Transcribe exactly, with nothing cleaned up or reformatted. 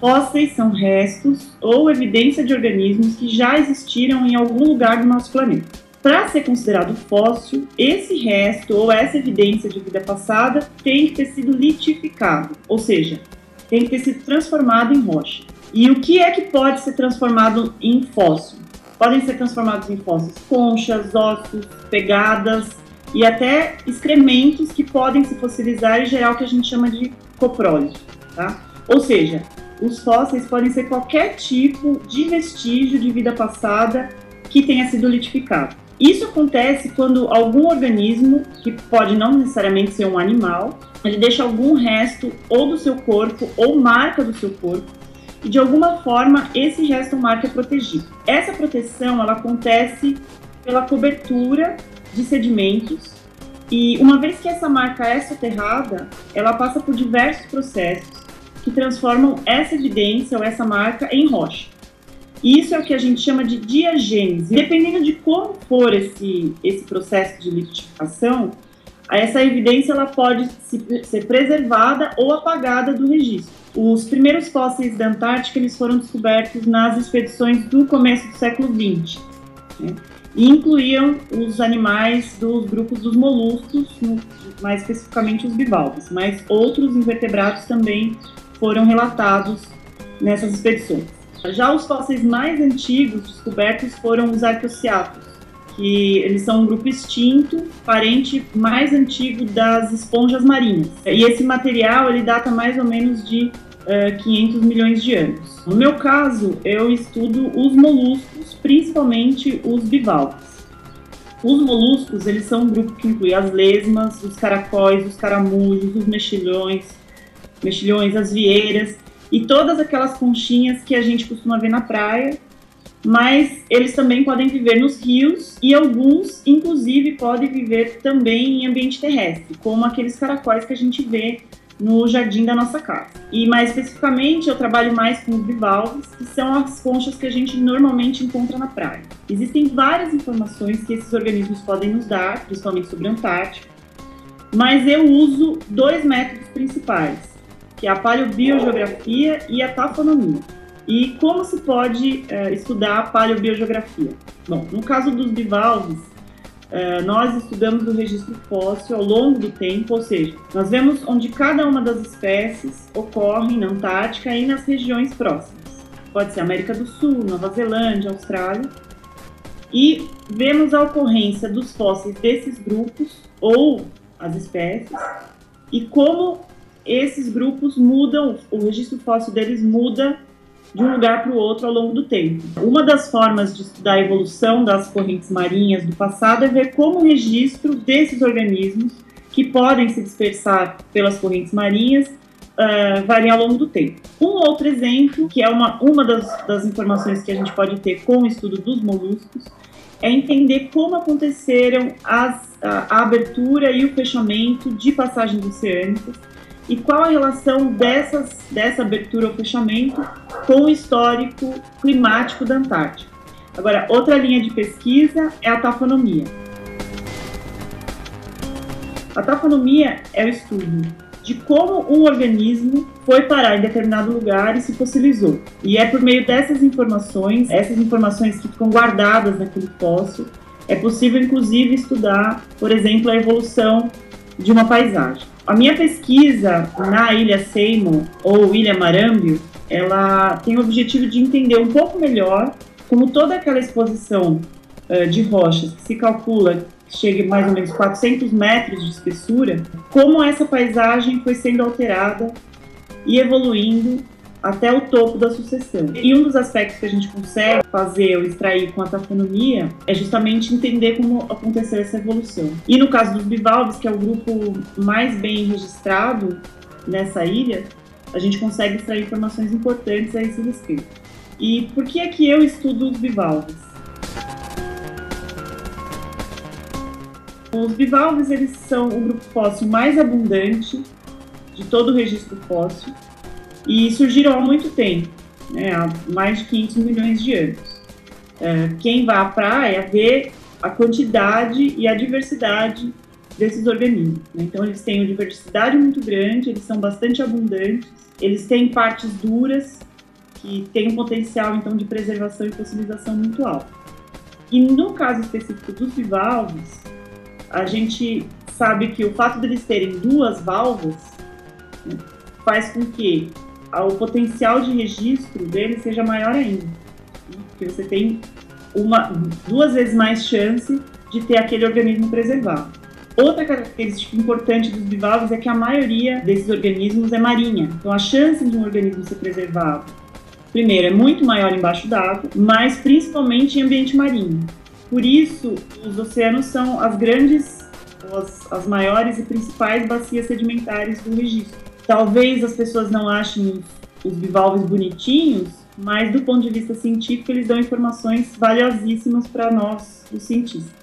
Fósseis são restos ou evidência de organismos que já existiram em algum lugar do nosso planeta. Para ser considerado fóssil, esse resto ou essa evidência de vida passada tem que ter sido litificado, ou seja, tem que ter sido transformado em rocha. E o que é que pode ser transformado em fóssil? Podem ser transformados em fósseis conchas, ossos, pegadas e até excrementos que podem se fossilizar e gerar o que a gente chama de coprólise, tá? Ou seja, os fósseis podem ser qualquer tipo de vestígio de vida passada que tenha sido litificado. Isso acontece quando algum organismo, que pode não necessariamente ser um animal, ele deixa algum resto ou do seu corpo ou marca do seu corpo e de alguma forma esse resto ou marca é protegido. Essa proteção ela acontece pela cobertura de sedimentos e uma vez que essa marca é soterrada, ela passa por diversos processos que transformam essa evidência ou essa marca em rocha. Isso é o que a gente chama de diagênese. Dependendo de como for esse, esse processo de litificação, essa evidência ela pode ser preservada ou apagada do registro. Os primeiros fósseis da Antártica eles foram descobertos nas expedições do começo do século vinte, né? E incluíam os animais dos grupos dos moluscos, mais especificamente os bivalves, mas outros invertebrados também foram relatados nessas expedições. Já os fósseis mais antigos descobertos foram os arqueociatos, que eles são um grupo extinto, parente mais antigo das esponjas marinhas. E esse material ele data mais ou menos de uh, quinhentos milhões de anos. No meu caso, eu estudo os moluscos, principalmente os bivalves. Os moluscos eles são um grupo que inclui as lesmas, os caracóis, os caramujos, os mexilhões, mexilhões, as vieiras e todas aquelas conchinhas que a gente costuma ver na praia, mas eles também podem viver nos rios e alguns, inclusive, podem viver também em ambiente terrestre, como aqueles caracóis que a gente vê no jardim da nossa casa. E mais especificamente, eu trabalho mais com os bivalves, que são as conchas que a gente normalmente encontra na praia. Existem várias informações que esses organismos podem nos dar, principalmente sobre a Antártica, mas eu uso dois métodos principais, que é a paleobiogeografia e a tafonomia. E como se pode uh, estudar a paleobiogeografia? Bom, no caso dos bivalves, uh, nós estudamos o registro fóssil ao longo do tempo, ou seja, nós vemos onde cada uma das espécies ocorre na Antártica e nas regiões próximas. Pode ser América do Sul, Nova Zelândia, Austrália. E vemos a ocorrência dos fósseis desses grupos, ou as espécies, e como esses grupos mudam, o registro fóssil deles muda de um lugar para o outro ao longo do tempo. Uma das formas de estudar a evolução das correntes marinhas do passado é ver como o registro desses organismos, que podem se dispersar pelas correntes marinhas, uh, varia ao longo do tempo. Um outro exemplo, que é uma, uma das, das informações que a gente pode ter com o estudo dos moluscos, é entender como aconteceram as, a, a abertura e o fechamento de passagens oceânicas, e qual a relação dessas, dessa abertura ou fechamento com o histórico climático da Antártica. Agora, outra linha de pesquisa é a tafonomia. A tafonomia é o estudo de como um organismo foi parar em determinado lugar e se fossilizou. E é por meio dessas informações, essas informações que ficam guardadas naquele fóssil, é possível inclusive estudar, por exemplo, a evolução de uma paisagem. A minha pesquisa na Ilha Seymour, ou Ilha Marambio, ela tem o objetivo de entender um pouco melhor como toda aquela exposição uh, de rochas, que se calcula que chega a mais ou menos quatrocentos metros de espessura, como essa paisagem foi sendo alterada e evoluindo até o topo da sucessão. E um dos aspectos que a gente consegue fazer ou extrair com a tafonomia é justamente entender como aconteceu essa evolução. E no caso dos bivalves, que é o grupo mais bem registrado nessa ilha, a gente consegue extrair informações importantes a esse respeito. E por que é que eu estudo os bivalves? Os bivalves eles são o grupo fóssil mais abundante de todo o registro fóssil, e surgiram há muito tempo, né, há mais de quinhentos milhões de anos. É, quem vai à praia vê a quantidade e a diversidade desses organismos, né? Então eles têm uma diversidade muito grande, eles são bastante abundantes, eles têm partes duras que tem um potencial, então, de preservação e fossilização muito alto. E no caso específico dos bivalves, a gente sabe que o fato deles terem duas valvas, né, faz com que o potencial de registro deles seja maior ainda, né, porque você tem uma, duas vezes mais chance de ter aquele organismo preservado. Outra característica importante dos bivalves é que a maioria desses organismos é marinha, então a chance de um organismo ser preservado, primeiro, é muito maior embaixo d'água, mas principalmente em ambiente marinho. Por isso, os oceanos são as grandes, as, as maiores e principais bacias sedimentares do registro. Talvez as pessoas não achem os bivalves bonitinhos, mas do ponto de vista científico eles dão informações valiosíssimas para nós, os cientistas.